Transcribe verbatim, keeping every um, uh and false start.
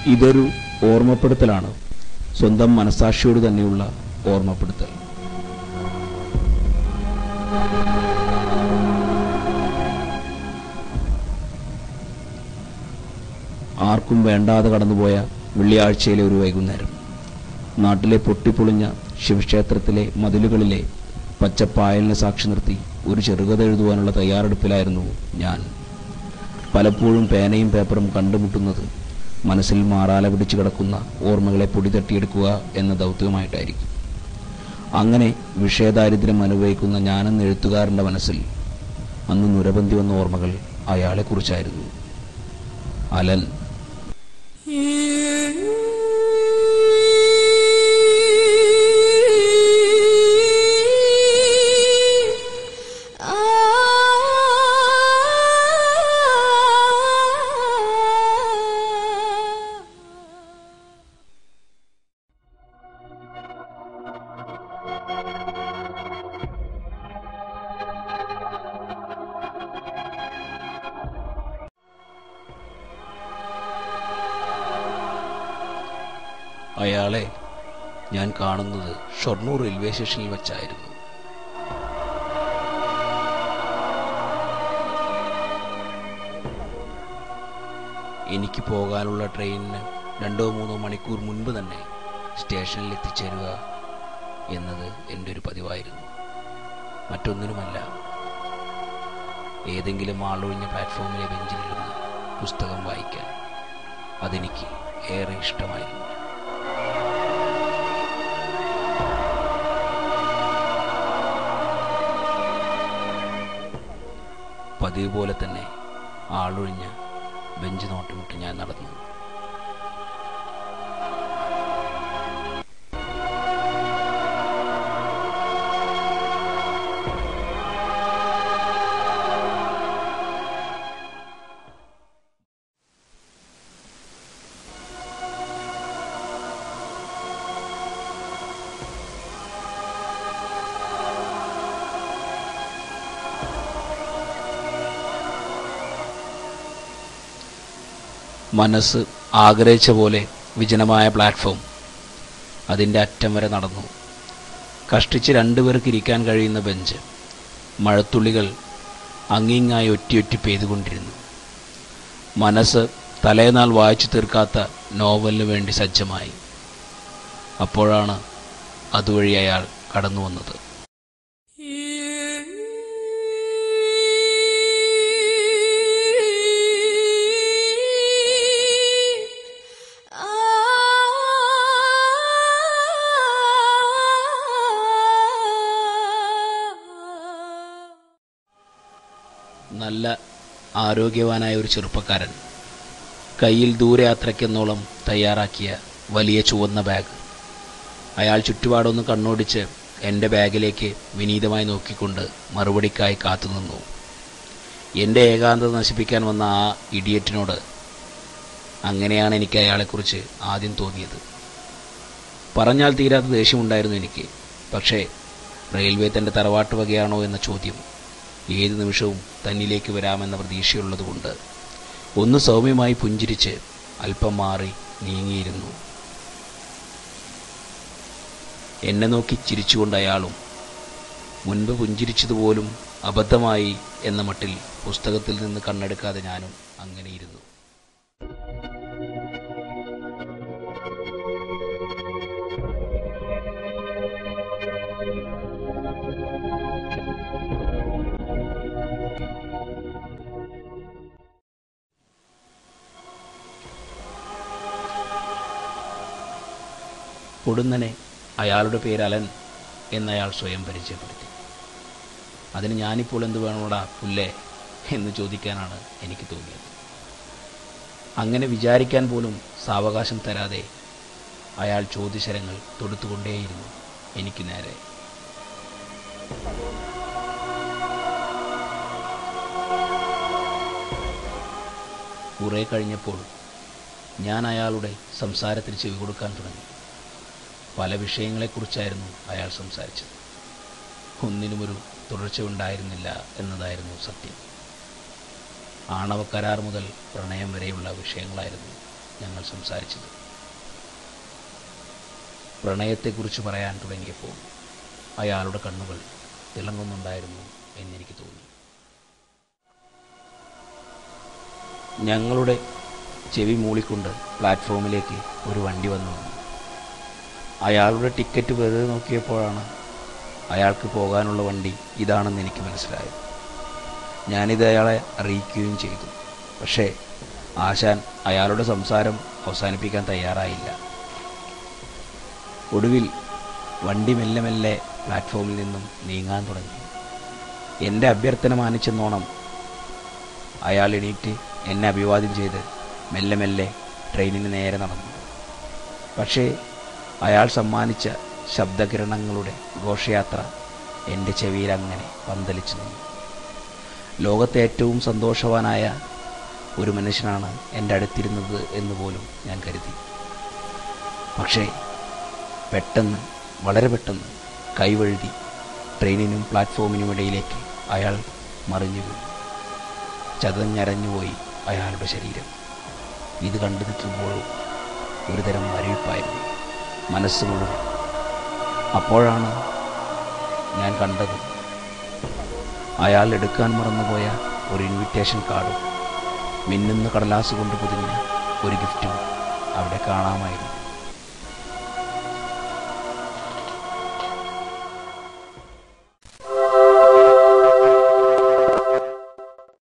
ഇതൊരു ഓർമ്മപ്പെടുത്തലാണ്, സ്വന്തം മനസാക്ഷിയോട് തന്നെയുള്ള ഓർമ്മപ്പെടുത്തൽ. ആർക്കും വേണ്ടാതെ കടന്നുപോയ വെള്ളിയാഴ്ചയിലെ ഒരു വൈകുന്നേരം. നാട്ടിലെ പൊട്ടിപ്പൊളിഞ്ഞ ശിവക്ഷേത്രത്തിലെ മതിലുകളിലെ പച്ചപ്പായലിനെ സാക്ഷി നിർത്തി ഒരു ചെറുകഥ എഴുതുവാനുള്ള തയ്യാറെടുപ്പിലായിരുന്നു ഞാൻ. പലപ്പോഴും പേനയും പേപ്പറും കണ്ടുമുട്ടുന്നത് മനസ്സിൽ മാറാല പിടിച്ചു കിടക്കുന്ന ഓർമ്മകളെ പൊടി തട്ടിയെടുക്കുക എന്ന ദൗത്യമായിട്ടായിരിക്കും. അങ്ങനെ വിഷയദാരിദ്ര്യം അനുഭവിക്കുന്ന ഞാനെന്ന എഴുത്തുകാരൻ്റെ മനസ്സിൽ അന്ന് നുരബന്ധി വന്ന ഓർമ്മകൾ അയാളെക്കുറിച്ചായിരുന്നു. അലൻ. അയാളെ ഞാൻ കാണുന്നത് ഷൊർണൂർ റെയിൽവേ സ്റ്റേഷനിൽ വെച്ചായിരുന്നു. എനിക്ക് പോകാനുള്ള ട്രെയിനിന് രണ്ടോ മൂന്നോ മണിക്കൂർ മുൻപ് തന്നെ സ്റ്റേഷനിൽ എത്തിച്ചേരുക എന്നത് എൻ്റെ ഒരു പതിവായിരുന്നു. മറ്റൊന്നിനുമല്ല, ഏതെങ്കിലും ആളൊഴിഞ്ഞ പ്ലാറ്റ്ഫോമിലെ ബെഞ്ചിലിരുന്ന് പുസ്തകം വായിക്കാൻ അതെനിക്ക് ഏറെ ഇഷ്ടമായിരുന്നു. പതിവ് പോലെ തന്നെ ആളൊഴിഞ്ഞ ബെഞ്ച് നോട്ടമിട്ട് ഞാൻ നടന്നു. മനസ്സ് ആഗ്രഹിച്ച പോലെ വിജനമായ പ്ലാറ്റ്ഫോം. അതിൻ്റെ അറ്റം വരെ നടന്നു. കഷ്ടിച്ച് രണ്ടുപേർക്ക് ഇരിക്കാൻ കഴിയുന്ന ബെഞ്ച്. മഴത്തുള്ളികൾ അങ്ങിങ്ങായി ഒറ്റിയൊറ്റി പെയ്തുകൊണ്ടിരുന്നു. മനസ്സ് തലേനാൾ വായിച്ചു തീർക്കാത്ത നോവലിന് വേണ്ടി സജ്ജമായി. അപ്പോഴാണ് അതുവഴി അയാൾ കടന്നു വന്നത്. നല്ല ആരോഗ്യവാനായ ഒരു ചെറുപ്പക്കാരൻ, കയ്യിൽ ദൂരയാത്രയ്ക്കെന്നോളം തയ്യാറാക്കിയ വലിയ ചുവന്ന ബാഗ്. അയാൾ ചുറ്റുപാടൊന്ന് കണ്ണോടിച്ച് എൻ്റെ ബാഗിലേക്ക് വിനീതമായി നോക്കിക്കൊണ്ട് മറുപടിക്കായി കാത്തുനിന്നു. എൻ്റെ ഏകാന്തത നശിപ്പിക്കാൻ വന്ന ആ ഇഡിയറ്റിനോട് അങ്ങനെയാണ് എനിക്ക് അയാളെക്കുറിച്ച് ആദ്യം തോന്നിയത്. പറഞ്ഞാൽ തീരാത്ത ദേഷ്യമുണ്ടായിരുന്നു എനിക്ക്. പക്ഷേ റെയിൽവേ തൻ്റെ തറവാട്ട് വകയാണോ എന്ന ചോദ്യം ഏത് നിമിഷവും തന്നിലേക്ക് വരാമെന്ന പ്രതീക്ഷയുള്ളതുകൊണ്ട് ഒന്ന് സൗമ്യമായി പുഞ്ചിരിച്ച് അല്പം മാറി നീങ്ങിയിരുന്നു. എന്നെ നോക്കി ചിരിച്ചുകൊണ്ട് അയാളും. മുൻപ് പുഞ്ചിരിച്ചതുപോലും അബദ്ധമായി എന്ന മട്ടിൽ പുസ്തകത്തിൽ നിന്ന് കണ്ണെടുക്കാതെ ഞാനും അങ്ങനെയിരുന്നു. പൊടുന്നനെ അയാളുടെ പേര് അലൻ എന്നയാൾ സ്വയം പരിചയപ്പെടുത്തി. അതിന് ഞാനിപ്പോൾ എന്ത് വേണോടാ പുല്ലേ എന്ന് ചോദിക്കാനാണ് എനിക്ക് തോന്നിയത്. അങ്ങനെ വിചാരിക്കാൻ പോലും സാവകാശം തരാതെ അയാൾ ചോദ്യശരങ്ങൾ തൊടുത്തുകൊണ്ടേയിരുന്നു എനിക്ക് നേരെ. കുറെ കഴിഞ്ഞപ്പോൾ ഞാൻ അയാളുടെ സംസാരത്തിന് ചെവി കൊടുക്കാൻ തുടങ്ങി. പല വിഷയങ്ങളെക്കുറിച്ചായിരുന്നു അയാൾ സംസാരിച്ചത്. ഒന്നിനുമൊരു തുടർച്ച ഉണ്ടായിരുന്നില്ല എന്നതായിരുന്നു സത്യം. ആണവ കരാർ മുതൽ പ്രണയം വരെയുള്ള വിഷയങ്ങളായിരുന്നു ഞങ്ങൾ സംസാരിച്ചത്. പ്രണയത്തെക്കുറിച്ച് പറയാൻ തുടങ്ങിയപ്പോൾ അയാളുടെ കണ്ണുകൾ തിളങ്ങുന്നുണ്ടായിരുന്നു എന്നെനിക്ക് തോന്നി. ഞങ്ങളുടെ ചെവി മൂളിക്കൊണ്ട് പ്ലാറ്റ്ഫോമിലേക്ക് ഒരു വണ്ടി വന്നു വന്നു. അയാളുടെ ടിക്കറ്റ് വെറുതെ നോക്കിയപ്പോഴാണ് അയാൾക്ക് പോകാനുള്ള വണ്ടി ഇതാണെന്ന് എനിക്ക് മനസ്സിലായത്. ഞാനിത് അയാളെ അറിയിക്കുകയും ചെയ്തു. പക്ഷേ ആശാൻ അയാളുടെ സംസാരം അവസാനിപ്പിക്കാൻ തയ്യാറായില്ല. ഒടുവിൽ വണ്ടി മെല്ലെ മെല്ലെ പ്ലാറ്റ്ഫോമിൽ നിന്നും നീങ്ങാൻ തുടങ്ങി. എൻ്റെ അഭ്യർത്ഥന മാനിച്ചെന്നോണം അയാൾ എണീറ്റ് എന്നെ അഭിവാദ്യം ചെയ്ത് മെല്ലെ മെല്ലെ ട്രെയിനിന് നേരെ നടന്നു. പക്ഷേ അയാൾ സമ്മാനിച്ച ശബ്ദകിരണങ്ങളുടെ ഘോഷയാത്ര എൻ്റെ ചെവിയിൽ അങ്ങനെ പന്തലിച്ചു നിന്നു. ലോകത്തെ ഏറ്റവും സന്തോഷവാനായ ഒരു മനുഷ്യനാണ് എൻ്റെ അടുത്തിരുന്നത് എന്ന് പോലും ഞാൻ കരുതി. പക്ഷേ പെട്ടെന്ന്, വളരെ പെട്ടെന്ന് കൈവഴുതി ട്രെയിനിനും പ്ലാറ്റ്ഫോമിനും ഇടയിലേക്ക് അയാൾ മറിഞ്ഞു വീണു. ചതഞ്ഞരഞ്ഞുപോയി അയാളുടെ ശരീരം. ഇത് കണ്ടു നിൽക്കുമ്പോഴും ഒരുതരം മരവിപ്പായിരുന്നു മനസ്സ് മുഴുവൻ. അപ്പോഴാണ് ഞാൻ കണ്ടത് അയാൾ എടുക്കാൻ മറന്നുപോയ ഒരു ഇൻവിറ്റേഷൻ കാർഡും മിന്നുന്ന കടലാസ് കൊണ്ട് പൊതിഞ്ഞ ഒരു ഗിഫ്റ്റും അവിടെ കാണാമായിരുന്നു.